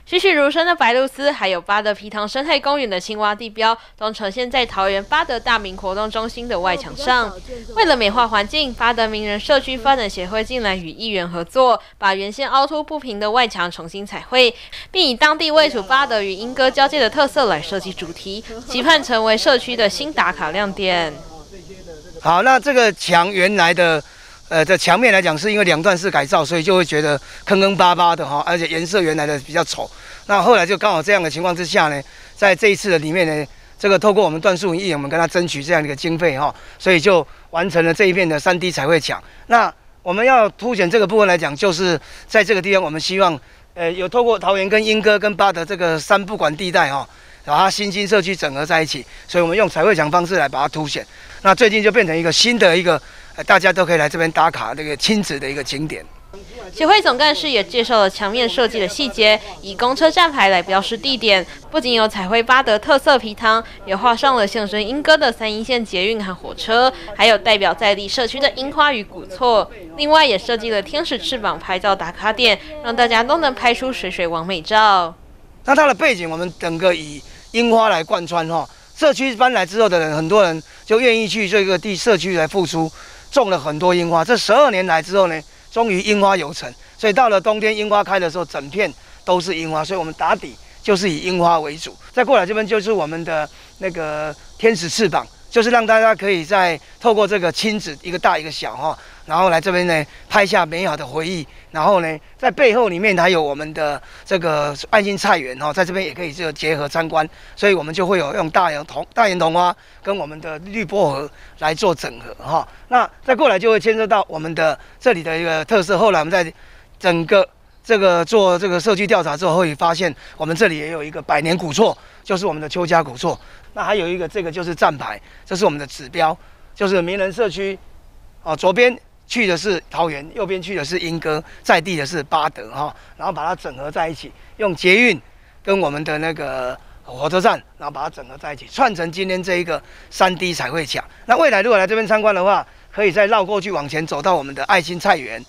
栩栩如生的白鹭鸶，还有八德皮塘生态公园的青蛙地标，都呈现在桃园八德大明活动中心的外墙上。为了美化环境，八德名人社区发展协会近来与议员合作，把原先凹凸不平的外墙重新彩绘，并以当地位处八德与莺歌交界的特色来设计主题，期盼成为社区的新打卡亮点。 好，那这个墙原来的。这墙面来讲，是因为两段式改造，所以就会觉得坑坑巴巴的哈，而且颜色原来的比较丑。那后来就刚好这样的情况之下呢，在这一次的里面呢，这个透过我们段树营议员，我们跟他争取这样的一个经费哈，所以就完成了这一片的3D 彩绘墙。那我们要凸显这个部分来讲，就是在这个地方，我们希望有透过桃园跟莺歌跟八德这个3不管地带哈，把它新兴社区整合在一起，所以我们用彩绘墙方式来把它凸显。那最近就变成一个新的一个。大家都可以来这边打卡这个亲子的一个景点。 协会总干事也介绍了墙面设计的细节，以公车站牌来标示地点，不仅有彩绘八德特色皮塘，也画上了象征莺歌的3鶯线捷运和火车，还有代表在地社区的樱花与古厝。另外也设计了天使翅膀拍照打卡点，让大家都能拍出水水完美照。 那它的背景我们整个以樱花来贯穿哈，社区搬来之后的人，很多人就愿意去这个社区来付出。种了很多樱花，这12年来之后呢，终于樱花有成，所以到了冬天樱花开的时候，整片都是樱花，所以我们打底就是以樱花为主。再过来这边就是我们的那个天使翅膀，就是让大家可以在透过这个亲子一个大一个小哈，然后来这边呢拍下美好的回忆，然后呢在背后里面还有我们的这个爱心菜园哈，在这边也可以就结合参观，所以我们就会有用大圆桐花跟我们的绿薄荷来做整合哈。那再过来就会牵涉到我们的这里的一个特色。后来我们在整个这个做这个社区调查之后，会发现我们这里也有一个100年古厝，就是我们的邱家古厝。那还有一个这个就是站牌，这是我们的指标，就是名人社区哦，左边去的是桃园，右边去的是莺歌，在地的是八德哈，然后把它整合在一起，用捷运跟我们的那个火车站，然后把它整合在一起，串成今天这一个3D 彩绘墙。那未来如果来这边参观的话，可以再绕过去往前走到我们的爱心菜园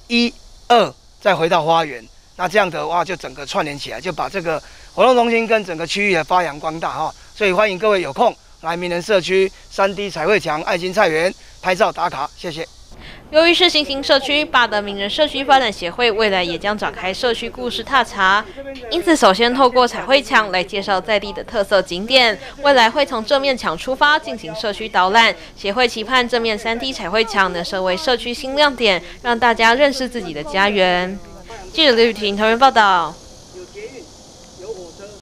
1、2，再回到花园。那这样的话就整个串联起来，就把这个活动中心跟整个区域的发扬光大哈。所以欢迎各位有空来名人社区3D 彩绘墙爱心菜园拍照打卡，谢谢。 由于是新兴社区，八德名人社区发展协会未来也将展开社区故事踏查，因此首先透过彩绘墙来介绍在地的特色景点，未来会从这面墙出发进行社区导览。协会期盼这面3D 彩绘墙能成为社区新亮点，让大家认识自己的家园。记者刘雨婷桃园报道。